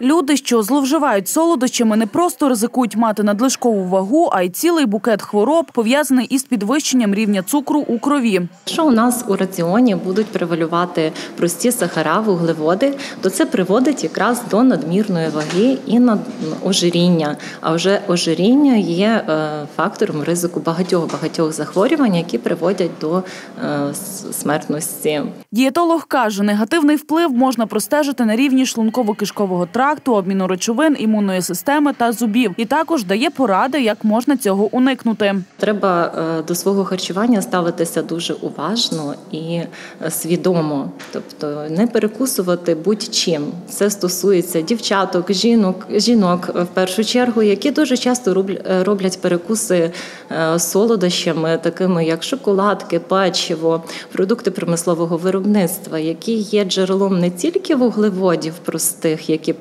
Люди, що зловживають солодощами, не просто ризикують мати надлишкову вагу, а й цілий букет хвороб, пов'язаний із підвищенням рівня цукру у крові. Якщо у нас у раціоні будуть превалювати прості сахара, вуглеводи, то це приводить якраз до надмірної ваги і ожиріння. А вже ожиріння є фактором ризику багатьох захворювань, які приводять до смертності. Дієтолог каже, негативний вплив можна простежити на рівні шлунково-кишкового тракту, обміну речовин, імунної системи та зубів. І також дає поради, як можна цього уникнути. Треба до свого харчування ставитися дуже уважно і свідомо. Тобто не перекусувати будь-чим. Це стосується дівчаток, жінок в першу чергу, які дуже часто роблять перекуси солодощами, такими як шоколадки, печиво, продукти промислового виробництва, які є джерелом не тільки вуглеводів простих, які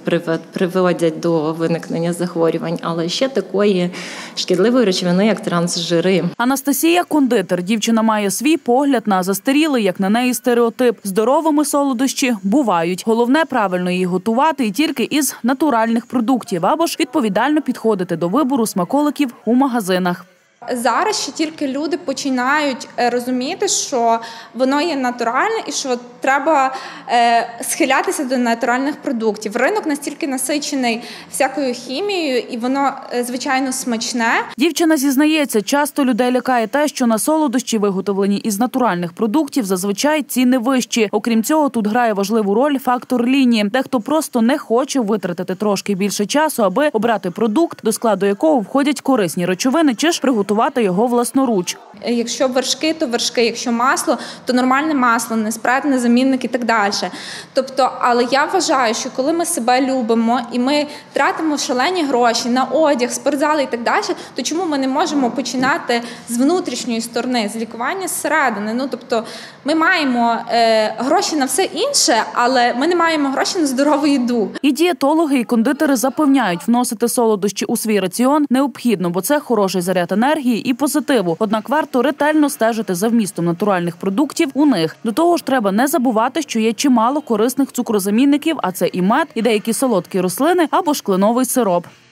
приводять до виникнення захворювань, але ще такої шкідливої речовини, як трансжири. Анастасія – кондитер. Дівчина має свій погляд на застарілий, як на неї, стереотип. Здоровими солодощі бувають. Головне – правильно їх готувати і тільки із натуральних продуктів, або ж відповідально підходити до вибору смаколиків у магазинах. Зараз ще тільки люди починають розуміти, що воно є натуральне і що треба схилятися до натуральних продуктів. Ринок настільки насичений всякою хімією і воно, звичайно, смачне. Дівчина зізнається, часто людей лякає те, що на солодощі, виготовлені із натуральних продуктів, зазвичай ціни вищі. Окрім цього, тут грає важливу роль фактор лінії. Дехто просто не хоче витратити трошки більше часу, аби обрати продукт, до складу якого входять корисні речовини, чи ж приготувати його власноруч. Якщо вершки, то вершки, якщо масло, то нормальне масло, не спред, не замінник і так далі. Тобто, але я вважаю, що коли ми себе любимо і ми тратимо шалені гроші на одяг, спортзали і так далі, то чому ми не можемо починати з внутрішньої сторони, з лікування зсередини? Тобто, ми маємо гроші на все інше, але ми не маємо гроші на здорову їду. І дієтологи, і кондитери запевняють, вносити солодощі у свій раціон необхідно, бо це хороший заряд енергії і позитиву. Однак варто ретельно стежити за вмістом натуральних продуктів у них. До того ж, треба не забувати, що є чимало корисних цукрозамінників, а це і мед, і деякі солодкі рослини або ж кленовий сироп.